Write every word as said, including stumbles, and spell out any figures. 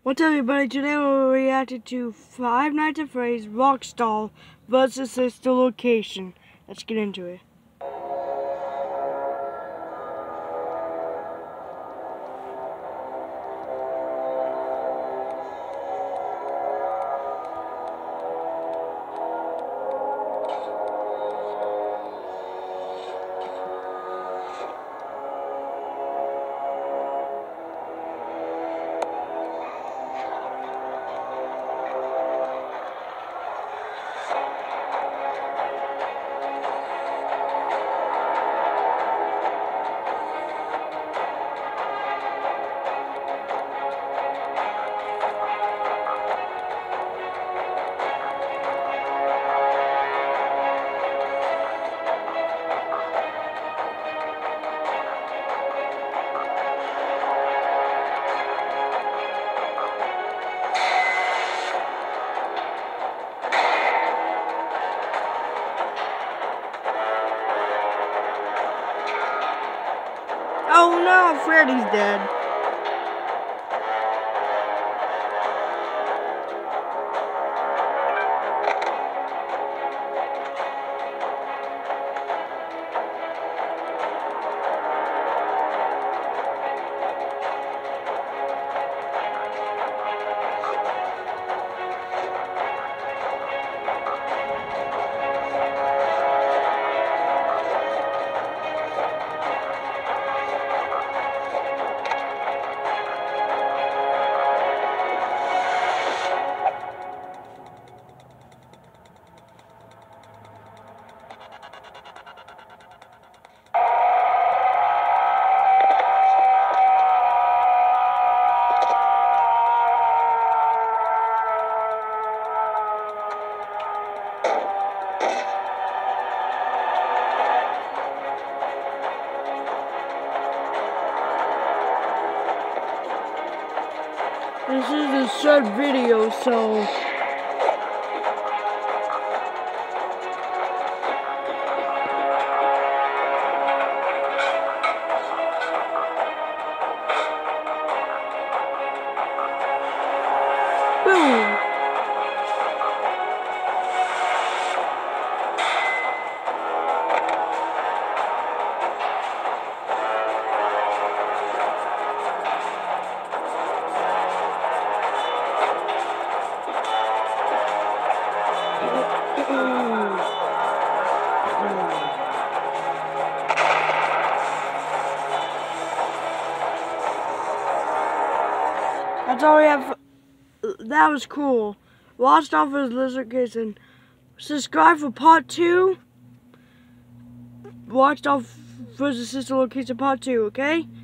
What's up, everybody? Today we're reacting to Five Nights at Freddy's Rockstar versus Sister Location. Let's get into it. Oh no, Freddy's dead. This is a short video, so boom. That's all we have. That was cool. Watch out for his lizard case and subscribe for part two. Watch out for the Sister Location part two, okay?